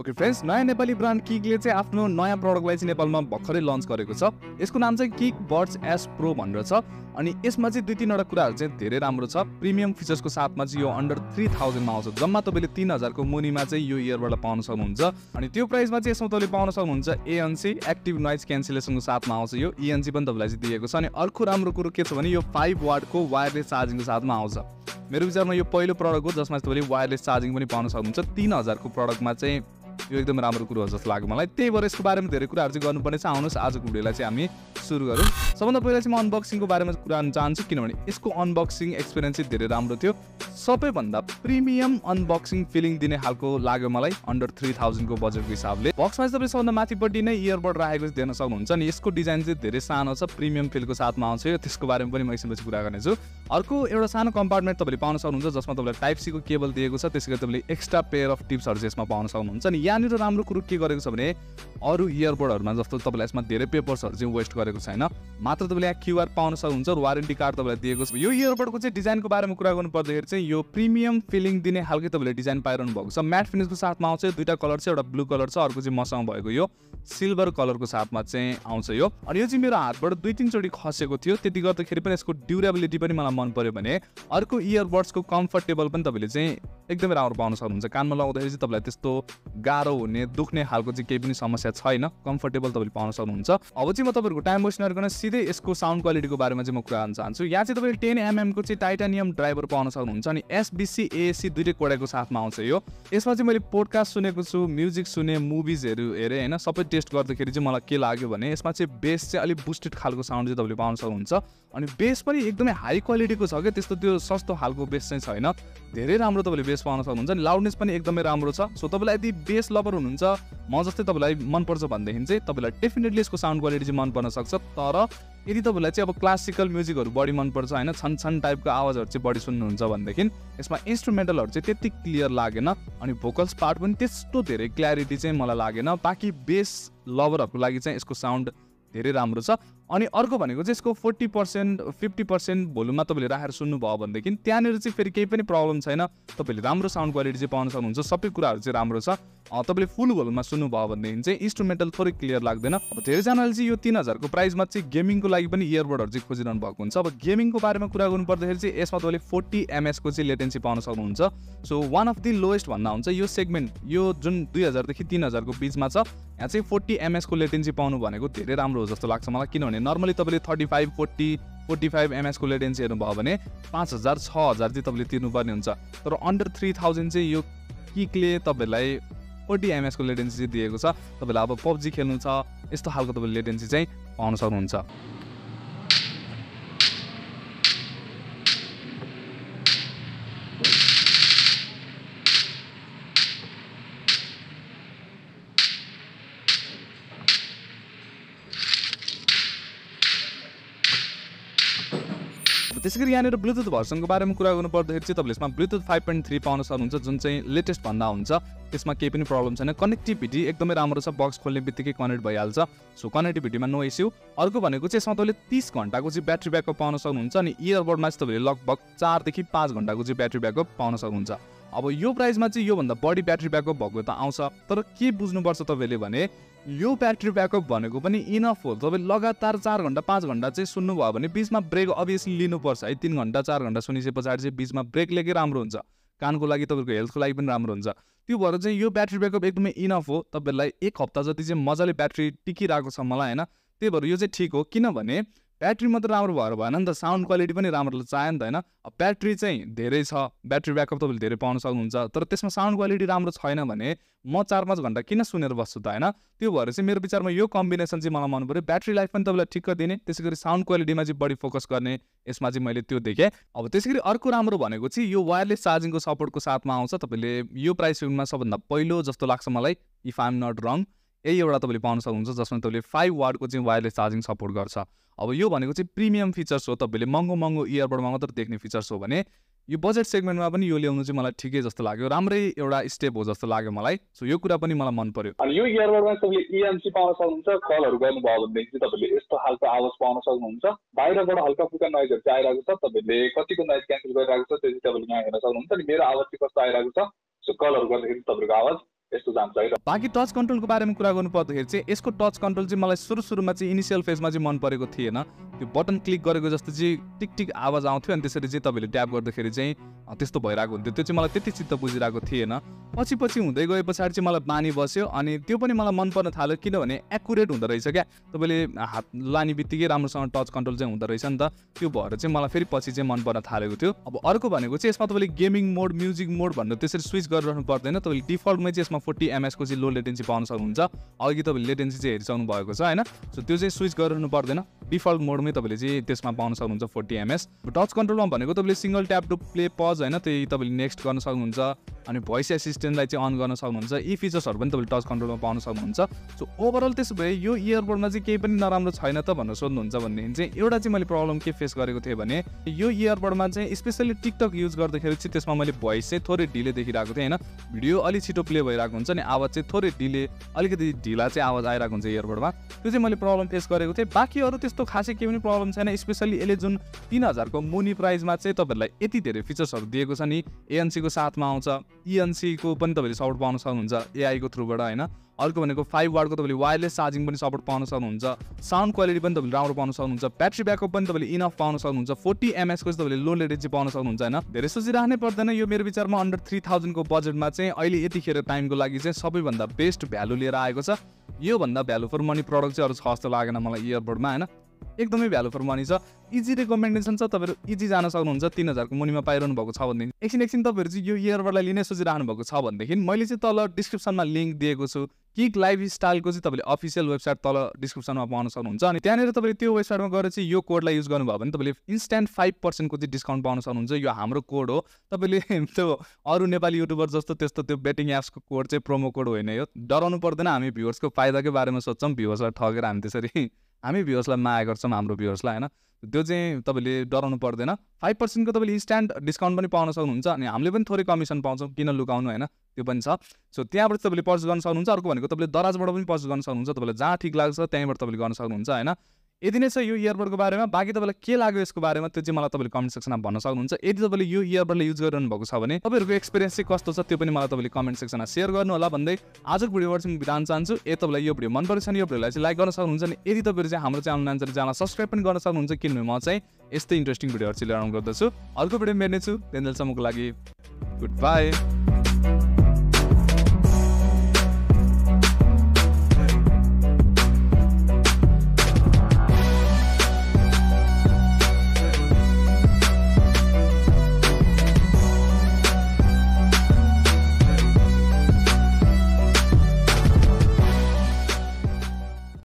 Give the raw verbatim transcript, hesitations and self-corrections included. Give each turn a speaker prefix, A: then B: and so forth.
A: Okay friends, नयाँ Nepali brand किकले चाहिँ आफ्नो नयाँ प्रडक्टलाई चाहिँ नेपालमा भर्खरै लन्च गरेको छ। यसको नाम चाहिँ किक बड्स एस प्रो भनेर छ अनि यसमा चाहिँ दुई तीनवटा कुराहरू चाहिँ धेरै राम्रो छ। प्रिमियम फिचर्सको साथमा चाहिँ यो अन्डर थ्री थाउजन्डमा आउँछ। जम्मा तपाईँले तीन हजारको मुनिमा चाहिँ यो इयरबड पाउन सक्नुहुन्छ अनि त्यो प्राइसमा चाहिँ यसमा तपाईँले पाउन सक्नुहुन्छ एएनसी एक्टिभ नोइज क्यान्सलेसनको साथमा आउँछ। यो इएनसी पनि तपाईँलाई चाहिँ दिएको छ अनि अर्को राम्रो कुरो के छ भने यो फाइभ वाटको वायरलेस चार्जिङको साथमा आउँछ। मेरो विचारमा यो पहिलो प्रडक्ट हो जसमा तपाईँले वायरलेस चार्जिङ पनि पाउन सक्नुहुन्छ। तीन हजारको प्रडक्टमा चाहिँ यो एकदम राम्रो कुरो हो जस्तो लाग्यो मलाई। त्यही भएर यसको बारेमा धेरै कुराहरू चाहिँ गर्नुपर्ने छ। आउनुहोस् आजको भिडियोलाई चाहिँ हामी सुरु गरौँ। सबभन्दा पहिला चाहिँ म अनबक्सिङको बारेमा कुरा गर्न चाहन्छु किनभने यसको अनबक्सिङ एक्सपिरियन्स चाहिँ धेरै राम्रो थियो। सबैभन्दा प्रिमियम अनबक्सिङ फिलिङ दिने खालको लाग्यो मलाई अन्डर थ्री थाउजन्डको बजेटको हिसाबले। बक्समा चाहिँ तपाईँले सबभन्दा माथिपट्टि नै इयरबड राखेको चाहिँ देख्न सक्नुहुन्छ अनि यसको डिजाइन चाहिँ धेरै सानो छ, प्रिमियम फिलको साथमा आउँछ यो। त्यसको बारेमा पनि म एकछिनपछि कुरा गर्नेछु। अर्को एउटा सानो कम्पार्टमेन्ट तपाईँले पाउन सक्नुहुन्छ जसमा तपाईँलाई टाइप सीको केबल दिएको छ। त्यसै गरी तपाईँले एक्स्ट्रा पेयर अफ टिप्सहरू चाहिँ यसमा पाउन सक्नुहुन्छ अनि यहाँनिर राम्रो कुरो के गरेको छ भने अरू इयरबडहरूमा जस्तो तपाईँलाई यसमा धेरै पेपर्सहरू चाहिँ वेस्ट गरेको छैन। मात्र तपाईँले यहाँ क्युआर पाउन सक्नुहुन्छ र वारेन्टी कार्ड तपाईँलाई दिएको छ। यो इयरबडको चाहिँ डिजाइनको बारेमा कुरा गर्नु पर्दाखेरि चाहिँ यो प्रिमियम फिलिङ दिने खालको तपाईँले डिजाइन पाइरहनु भएको छ। म्याट फिनिसको साथमा आउँछ। दुईटा कलर छ, एउटा ब्लू कलर छ, अर्को चाहिँ मसँग भएको यो सिल्भर कलरको साथमा चाहिँ आउँछ यो। अनि यो चाहिँ मेरो हातबाट दुई तिनचोटि खसेको थियो, त्यति गर्दाखेरि पनि यसको ड्युरेबिलिटी पनि मलाई मन पर्यो भने अर्को इयरबड्सको कम्फर्टेबल पनि तपाईँले चाहिँ एकदमै राम्रो पाउन सक्नुहुन्छ। कानमा लगाउँदाखेरि चाहिँ तपाईँलाई त्यस्तो गाह्रो हुने दुख्ने खालको चाहिँ केही पनि समस्या छैन, कम्फर्टेबल तपाईँले पाउन सक्नुहुन्छ। अब चाहिँ म तपाईँहरूको टाइम वेस्ट नगरिकन सिधै यसको साउन्ड क्वालिटीको बारेमा चाहिँ म कुरा गर्न चाहन्छु। यहाँ चाहिँ तपाईँले टेन एमएमको चाहिँ टाइटानियम ड्राइभर पाउन सक्नुहुन्छ अनि एसबिसी एएसी दुइटै कोडाको साथमा आउँछ यो। यसमा चाहिँ मैले पोडकास्ट सुनेको छु, म्युजिक सुने, मुभिजहरू हेरेँ होइन, सबै टेस्ट गर्दाखेरि चाहिँ मलाई के लाग्यो भने यसमा चाहिँ बेस चाहिँ अलिक बुस्टेड खालको साउन्ड चाहिँ तपाईँले पाउन सक्नुहुन्छ अनि बेस पनि एकदमै हाई क्वालिटीको छ क्या, त्यस्तो त्यो सस्तो खालको बेस चाहिँ छैन, धेरै राम्रो तपाईँले बेस पाउन सक्नुहुन्छ अनि लाउडनेस पनि एकदमै राम्रो छ। सो तपाईँलाई यदि बेस लभर हुनुहुन्छ म जस्तै तपाईँलाई मनपर्छ भनेदेखि चाहिँ तपाईँलाई डेफिनेटली यसको साउन्ड क्वालिटी चाहिँ मन पर्न सक्छ। तर यदि तपाईँलाई चाहिँ अब क्लासिकल म्युजिकहरू बढी मनपर्छ होइन, छन छन टाइपको आवाजहरू चाहिँ बढी सुन्नुहुन्छ भनेदेखि यसमा इन्स्ट्रुमेन्टलहरू चाहिँ त्यति क्लियर लागेन अनि भोकल्स पार्ट पनि त्यस्तो धेरै क्ल्यारिटी चाहिँ मलाई लागेन। बाँकी बेस लभरहरूको लागि चाहिँ यसको साउन्ड धेरै राम्रो छ। अनि अर्को भनेको चाहिँ यसको फोर्टी पर्सेन्ट फिफ्टी पर्सेन्ट भोल्युममा तपाईँले राखेर सुन्नुभयो भनेदेखि त्यहाँनिर चाहिँ फेरि केही पनि प्रब्लम छैन, तपाईँले राम्रो साउन्ड क्वालिटी चाहिँ पाउन सक्नुहुन्छ। सबै कुराहरू चाहिँ राम्रो छ। तपाईँले फुल भोल्युममा सुन्नुभयो भनेदेखि चाहिँ इन्स्ट्रुमेन्टल थोरै क्लियर लाग्दैन। अब धेरैजनाले चाहिँ यो तीन हजारको प्राइसमा चाहिँ गेमिङको लागि पनि इयरबडहरू चाहिँ खोजिरहनु भएको हुन्छ। अब गेमिङको बारेमा कुरा गर्नु पर्दाखेरि चाहिँ यसमा तपाईँले फोर्टी एमएसको चाहिँ लेटेन्सी पाउन सक्नुहुन्छ। So one of the lowest भन्दा हुन्छ यो सेगमेन्ट, यो जुन दुई हजारदेखि तीन हजारको बिचमा छ, यहाँ चाहिँ फोर्टी एमएसको लेटेन्सी पाउनु भनेको धेरै राम्रो हो जस्तो लाग्छ मलाई। किनभने नर्मली तपाईँले thirty five forty forty five एमएसको लेटेन्सी हेर्नुभयो भने पाँच हजार छ हजार चाहिँ तपाईँले तिर्नुपर्ने हुन्छ। तर अन्डर थ्री थाउजन्ड चाहिँ यो किकले तपाईँलाई फोर्टी एमएसको लेटेन्सी चाहिँ दिएको छ। तपाईँलाई अब पब्जी खेल्नु छ यस्तो खालको तपाईँले लेटेन्सी चाहिँ पाउन सक्नुहुन्छ। त्यसै गरी यहाँनिर ब्लुटुथ भर्सनको बारेमा कुरा गर्नु पर्दाखेरि चाहिँ तपाईँले यसमा ब्लुटुथ फाइभ पोइन्ट थ्री पाउन सक्नुहुन्छ जुन चाहिँ लेटेस्ट भन्दा हुन्छ। त्यसमा केही पनि प्रब्लम छैन। कनेक्टिभिटी एकदमै राम्रो छ, बक्स खोल्ने बित्तिकै कनेक्ट भइहाल्छ। सो कनेक्टिभिटीमा नो इस्यु। अर्को भनेको चाहिँ यसमा तपाईँले तिस घन्टाको चाहिँ ब्याट्री ब्याकअप पाउन सक्नुहुन्छ अनि इयरबडमा चाहिँ तपाईँले लगभग चारदेखि पाँच घन्टाको चाहिँ ब्याट्री ब्याकअप पाउन सक्नुहुन्छ। अब यो प्राइसमा चाहिँ योभन्दा बढी ब्याट्री ब्याकअप भएको त आउँछ, तर के बुझ्नुपर्छ तपाईँले भने यो ब्याट्री ब्याकअप भनेको पनि इनफ हो। तपाईँ लगातार चार घन्टा पाँच घन्टा चाहिँ सुन्नुभयो भने बिचमा ब्रेक अभियसली लिनुपर्छ है। तिन घन्टा चार घन्टा सुनिसके पछाडि चाहिँ बिचमा ब्रेक लिएकै राम्रो हुन्छ, कानको लागि तपाईँको हेल्थको लागि पनि राम्रो हुन्छ। त्यो भएर चाहिँ यो ब्याट्री ब्याकअप एकदमै इनफ हो। तपाईँलाई एक हप्ता जति चाहिँ मजाले ब्याट्री टिकिरहेको छ मलाई होइन, त्यही भएर यो चाहिँ ठिक हो। किनभने ब्याट्री मात्र राम्रो भएर भएन नि त, साउन्ड क्वालिटी पनि राम्रो चाहियो नि त होइन। ब्याट्री चाहिँ धेरै छ, ब्याट्री ब्याकअप तपाईँले धेरै पाउन सक्नुहुन्छ, तर त्यसमा साउन्ड क्वालिटी राम्रो छैन भने म चार पाँच घन्टा किन सुनेर बस्छु त होइन। त्यो भएर चाहिँ मेरो विचारमा यो कम्बिनेसन चाहिँ मलाई मन पऱ्यो। ब्याट्री लाइफ पनि तपाईँलाई ठिक्क दिने, त्यसै गरी साउन्ड क्वालिटीमा चाहिँ बढी फोकस गर्ने, यसमा चाहिँ मैले त्यो देखेँ। अब त्यसै गरी अर्को राम्रो भनेको चाहिँ यो वायरलेस चार्जिङको सपोर्टको साथमा आउँछ। तपाईँले यो प्राइस रेन्जमा सबभन्दा पहिलो जस्तो लाग्छ मलाई, if I am not wrong, यही एउटा तपाईँले पाउन सक्नुहुन्छ जसमा तपाईँले फाइभ वाटको चाहिँ वायरलेस चार्जिङ सपोर्ट गर्छ। अब यो भनेको चाहिँ प्रिमियम फिचर्स हो, तपाईँले महँगो महँगो इयरबडमा मात्र देख्ने फिचर्स हो भने यो बजेट सेगमेन्टमा पनि यो ल्याउनु चाहिँ मलाई ठिकै जस्तो लाग्यो, राम्रै एउटा स्टेप हो जस्तो लाग्यो मलाई। सो यो कुरा पनि मलाई मन पर्यो।
B: अनि यो इयरबडमा तपाईँले इएमसी पाउन सक्नुहुन्छ। कलहरू गर्नुभयो भनेदेखि चाहिँ तपाईँले यस्तो खालको आवाज पाउन सक्नुहुन्छ। बाहिरबाट हल्का फुल्का नोइजहरू चाहिँ आइरहेको छ, तपाईँले कतिको नोइज क्यान्सल गरिरहेको छ त्यो चाहिँ तपाईँले यहाँ हेर्न सक्नुहुन्छ। अनि मेरो आवाज चाहिँ कस्तो आइरहेको छ, सो कलहरू गर्दाखेरि तपाईँको आवाज यस्तो जान्छ है।
A: बाँकी टच कन्ट्रोलको बारेमा कुरा गर्नु पर्दाखेरि चाहिँ यसको टच कन्ट्रोल चाहिँ मलाई सुरु सुरुमा चाहिँ इनिसियल फेजमा चाहिँ मन परेको थिएन। त्यो बटन क्लिक गरेको जस्तो चाहिँ टिक टिक आवाज आउँथ्यो अनि त्यसरी चाहिँ तपाईँले ट्याप गर्दाखेरि चाहिँ त्यस्तो भइरहेको हुन्थ्यो। त्यो चाहिँ मलाई त्यति चित्त बुझिरहेको थिएन। पछि पछि हुँदै गए पछाडि चाहिँ मलाई बानी बस्यो अनि त्यो पनि मलाई मन पर्न थाल्यो किनभने एक्युरेट हुँदो रहेछ क्या। तपाईँले हात लाने बित्तिकै राम्रोसँग टच कन्ट्रोल चाहिँ हुँदो रहेछ नि त। त्यो भएर चाहिँ मलाई फेरि पछि चाहिँ मन पर्न थालेको थियो। अब अर्को भनेको चाहिँ यसमा तपाईँले गेमिङ मोड म्युजिक मोड भनेर त्यसरी स्विच गरिरहनु पर्दैन। तपाईँले डिफल्टमै चाहिँ यसमा फोर्टी एमएसको चाहिँ लो लेटेन्सी पाउन सक्नुहुन्छ। अघि तपाईँले लेटेन्सी चाहिँ हेरिसक्नु भएको छ होइन। सो त्यो चाहिँ स्विच गरिरहनु पर्दैन। डिफल्ट मोडमै तपाईँले चाहिँ त्यसमा पाउन सक्नुहुन्छ फोर्टी एमएस। टच कन्ट्रोलमा भनेको तपाईँले single tap to play pause होइन त्यही तपाईँले नेक्स्ट गर्न सक्नुहुन्छ अनि भोइस एसिस्टेन्टलाई चाहिँ अन गर्न सक्नुहुन्छ। यी फिचर्सहरू पनि तपाईँले टच कन्ट्रोलमा पाउन सक्नुहुन्छ। सो ओभरअल त्यसो भए यो इयरबडमा चाहिँ केही पनि नराम्रो छैन त भनेर सोध्नुहुन्छ भनेदेखि चाहिँ एउटा चाहिँ मैले प्रब्लम के फेस गरेको थिएँ भने यो इयरबडमा चाहिँ स्पेसली टिकटक युज गर्दाखेरि चाहिँ त्यसमा मैले भोइस चाहिँ थोरै डिले देखिरहेको थिएँ होइन। भिडियो अलिक छिटो प्ले भइरहेको हुन्छ नि आवाज चाहिँ थोरै डिले अलिकति ढिला चाहिँ आवाज आइरहेको हुन्छ इयरबडमा। त्यो चाहिँ मैले प्रब्लम फेस गरेको थिएँ। बाँकी अरू त्यस्तो खासै केही पनि प्रब्लम छैन। स्पेसली यसले जुन तिन हजारको मुनि प्राइसमा चाहिँ तपाईँहरूलाई यति धेरै फिचर्सहरू दिएको छ नि। एएनसीको साथमा आउँछ। इएनसीको पनि तपाईँले सपोर्ट पाउन सक्नुहुन्छ एआईको थ्रुबाट होइन। अर्को भनेको फाइभ वाटको तपाईँले वायरलेस चार्जिङ पनि सपोर्ट पाउन सक्नुहुन्छ। साउन्ड क्वालिटी पनि तपाईँले राम्रो पाउन सक्नुहुन्छ। ब्याट्री ब्याकअप पनि तपाईँले इनफ पाउन सक्नुहुन्छ। फोर्टी एमएसको चाहिँ तपाईँले लो लेटेन्सी पाउन सक्नुहुन्छ होइन। धेरै सोचिराख्नै पर्दैन। यो मेरो विचारमा अन्डर थ्री थाउजन्डको बजेटमा चाहिँ अहिले यतिखेर टाइमको लागि चाहिँ सबैभन्दा बेस्ट भ्यालु लिएर आएको छ। योभन्दा भ्यालु फर मनी प्रडक्ट चाहिँ अरू छ जस्तो लागेन मलाई इयरबडमा होइन। एकदमै भ्यालु फर मनी छ। इजी रेकमेन्डेसन छ। तपाईँहरू इजी जान सक्नुहुन्छ। तिन हजारको मुनिमा पाइरहनु भएको छ भनेदेखि एकछिन एकछिन तपाईँहरू चाहिँ यो इयरबडलाई लिनै सोचिरहनु भएको छ भनेदेखि मैले चाहिँ तल डिस्क्रिप्सनमा लिङ्क दिएको छु। किक लाइफ स्टाइलको चाहिँ तपाईँले अफिसियल वेबसाइट तल डिस्क्रिप्सनमा पाउन सक्नुहुन्छ। अनि त्यहाँनिर तपाईँले त्यो वेबसाइटमा गएर चाहिँ यो कोडलाई युज गर्नुभयो भने तपाईँले इन्स्ट्यान्ट फाइभ पर्सेन्टको चाहिँ डिस्काउन्ट पाउन सक्नुहुन्छ। यो हाम्रो कोड हो। तपाईँले त्यो अरू नेपाली युट्युबर जस्तो त्यस्तो त्यो बेटिङ एप्सको कोड चाहिँ प्रोमो कोड होइन। यो डराउनु पर्दैन। हामी भ्युवर्सको फाइदाकै बारेमा सोध्छौँ। भ्युवर्सलाई ठगेर हामी त्यसरी हामी भ्युवर्सलाई माया गर्छौँ हाम्रो भ्युवर्सलाई होइन। त्यो चाहिँ तपाईँले डराउनु पर्दैन। फाइभ पर्सेन्टको तपाईँले इन्स्ट्यान्ट डिस्काउन्ट पनि पाउन सक्नुहुन्छ अनि हामीले पनि थोरै कमिसन पाउँछौँ किन लुकाउनु होइन। त्यो पनि छ। सो त्यहाँबाट तपाईँले पर्चेस गर्न सक्नुहुन्छ। अर्को भनेको तपाईँले दराजबाट पनि पर्चेस गर्न सक्नुहुन्छ। तपाईँलाई जहाँ ठिक लाग्छ त्यहीँबाट तपाईँले गर्न सक्नुहुन्छ होइन। यति नै छ यो इयरबडको बारेमा। बाँकी तपाईँलाई के लाग्यो यसको बारेमा त्यो चाहिँ मलाई तपाईँले कमेन्ट सेक्सनमा भन्न सक्नुहुन्छ। यदि तपाईँले यो इयरबडले युज गरिरहनु भएको छ भने तपाईँहरूको एक्सपिरियन्स चाहिँ कस्तो छ त्यो पनि मलाई तपाईँले कमेन्ट सेक्सनमा सेयर गर्नु होला भन्दै आजको भिडियोबाट चाहिँ बिताउन चाहन्छु। ए तपाईँलाई यो भिडियो मन परेछ भने यो भिडियोलाई चाहिँ लाइक गर्न सक्नुहुन्छ नि। यदि तपाईँहरू चाहिँ हाम्रो च्यानल नयाँ च्यानल सब्सक्राइब पनि गर्न सक्नुहुन्छ किनभने म चाहिँ यस्तै इन्ट्रेस्टिङ भिडियोहरू चाहिँ ल्याउने गर्दछु। अर्को भिडियो हेर्नेछु। त्यहाँसम्मको लागि गुड बाई।